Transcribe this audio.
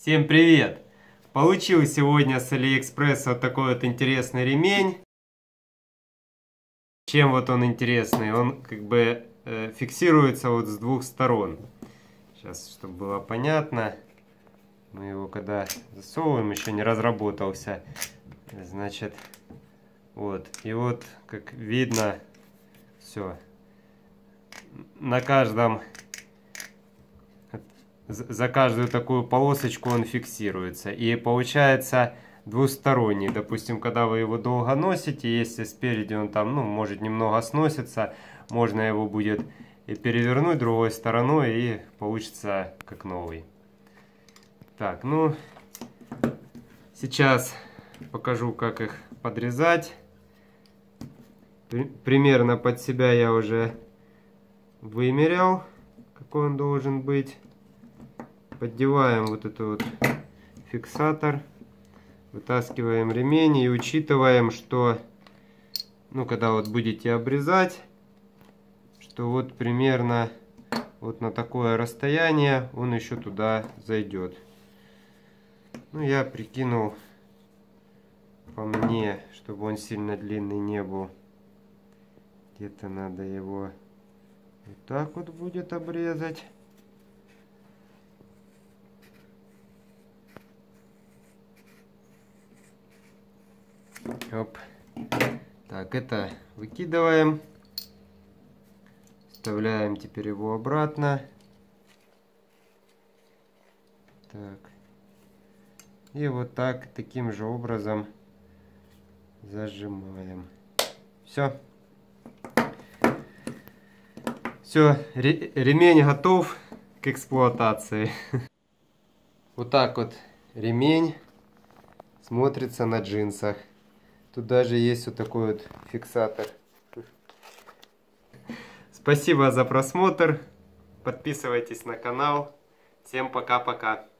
Всем привет! Получил сегодня с Алиэкспресс вот такой вот интересный ремень. Чем вот он интересный? Он как бы фиксируется вот с двух сторон. Сейчас, чтобы было понятно, мы его когда засовываем, еще не разработался. Значит, вот. И вот, как видно, все. На каждом... За каждую такую полосочку он фиксируется. И получается двусторонний. Допустим, когда вы его долго носите, если спереди он там, может немного сносится, можно его будет и перевернуть другой стороной, и получится как новый. Так, сейчас покажу, как их подрезать. Примерно под себя я уже вымерял, какой он должен быть. Поддеваем вот этот вот фиксатор, вытаскиваем ремень и учитываем, что, когда вот будете обрезать, что вот примерно вот на такое расстояние он еще туда зайдет. Я прикинул по мне, чтобы он сильно длинный не был. Где-то надо его вот так вот будет обрезать. Оп. Так, это выкидываем. Вставляем теперь его обратно. Так. И вот так, таким же образом зажимаем. Все. Все, ремень готов к эксплуатации. Вот так вот ремень смотрится на джинсах. Тут даже есть вот такой вот фиксатор. Спасибо за просмотр. Подписывайтесь на канал. Всем пока-пока.